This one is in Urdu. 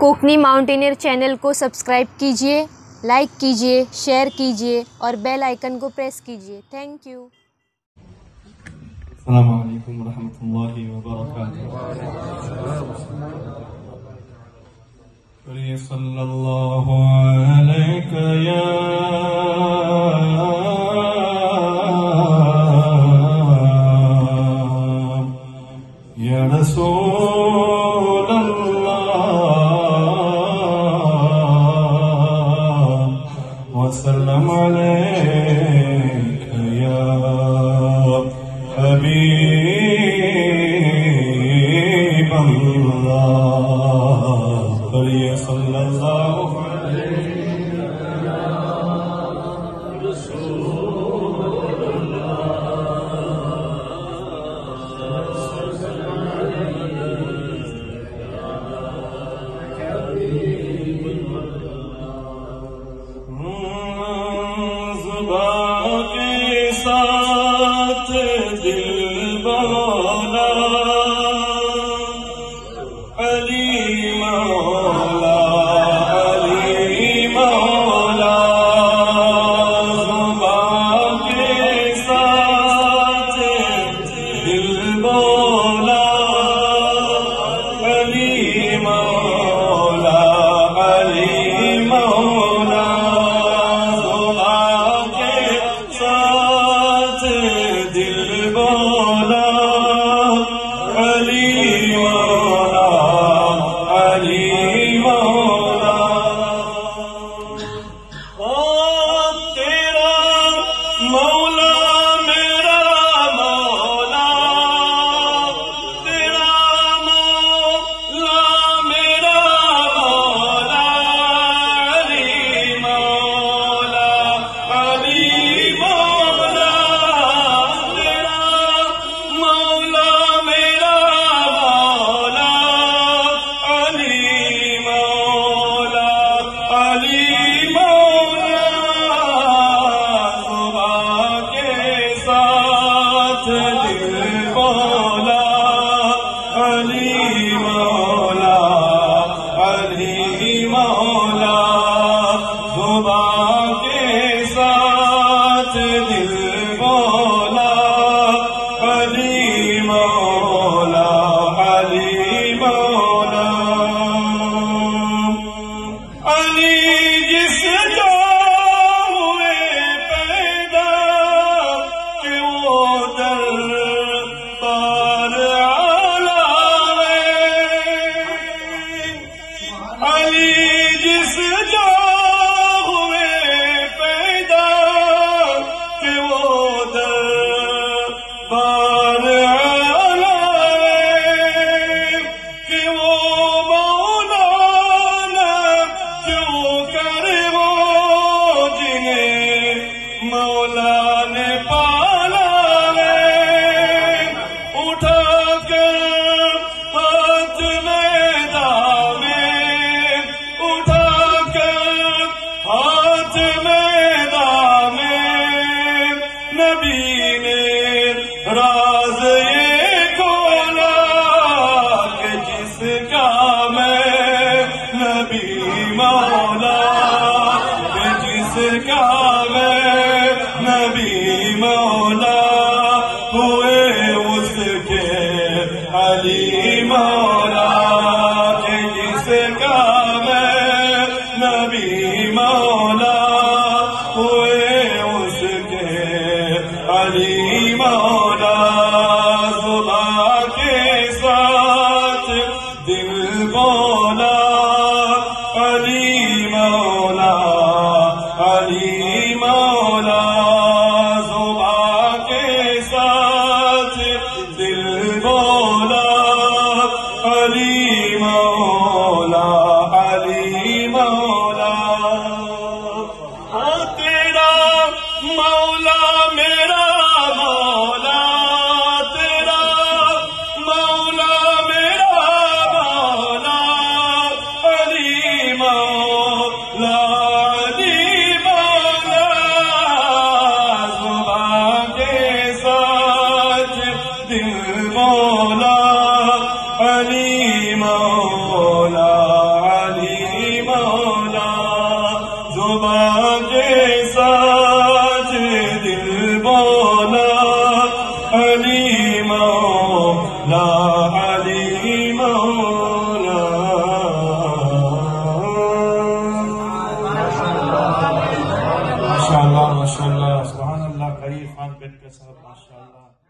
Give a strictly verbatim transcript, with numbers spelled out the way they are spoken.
کوکنی ماؤنٹینئر چینل کو سبسکرائب کیجیے، لائک کیجیے، شیئر کیجیے اور بیل آئیکن کو پریس کیجیے۔ Thank you. السلام علیکم ورحمۃ اللہ وبرکاتہ۔ صلی اللہ علیک یا یا رسول اللہ وسلم علیک یا حبیب اللہ، پڑھیے صلی اللہ علیہ رسول اللہ۔ زبان کے ساتھ دل بولا علی مولا، علی مولا، زبان کے ساتھ دل بولا علی مولا، علی مولا، زبان کے ساتھ دل بولا علی مولا، علی مولا۔ تیرا مولا میرا مولا، تیرا مولا میرا مولا، علی مولا، علی مولا، تیرا مولا میرا مولا، علی مولا، علی مولا، صبح کے ساتھ دل بولا علی مولا، علی مولا، صبح کے ساتھ دل بولا علی مولا، علی مولا، علی جس جو ہوئے پیدا کہ وہ در بار آلہ ہے، علی جس جو ہوئے پیدا کہ وہ در بار آلہ ہے، کہ وہ مولانا کیوں کر وہ جنہیں مولا نے پالا ہے، اٹھا کر ہاتھ میں دامے، اٹھا کر ہاتھ میں دامے، نبی نے راز یہ کھولا کہ جس کا میں نبی مولا، کہ جس کا میں نبی مولا، ہوئے اس کے علی مولا، کہ جس کا میں نبی مولا، ہوئے اس کے علی مولا، صبح کے ساتھ دل بولا علی مولا، علی مولا، صبح کے ساتھ دل بولا علی مولا، علی مولا۔ ہاں تیرا مولا میرا مولا، تیرا مولا میرا مولا، علی مولا، علی مولا، صبح کے ساتھ دل بولا علی مولا، علی علی مولا. ماشاء اللہ ماشاء اللہ سبحان اللہ. قریب خان بیٹھ کے صاحب ماشاء اللہ.